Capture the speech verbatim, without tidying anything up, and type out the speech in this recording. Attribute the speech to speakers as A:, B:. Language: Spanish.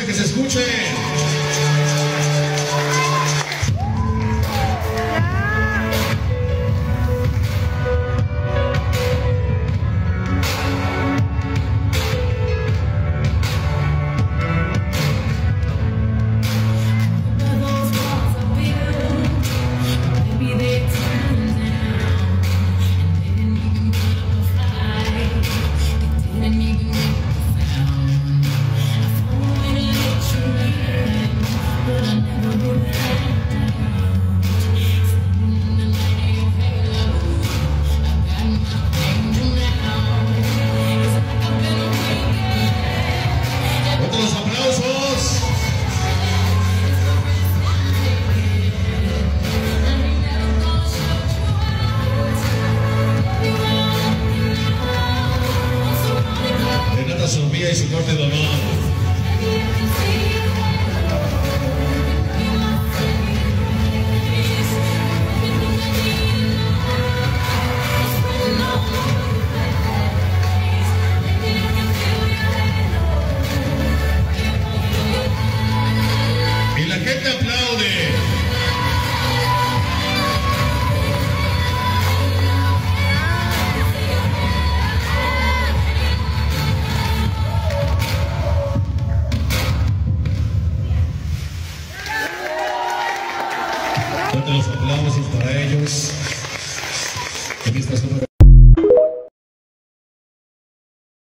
A: que se escuche. Sofía y su corte de honor. Y la gente aplaude. Fuerte los aplausos para ellos en esta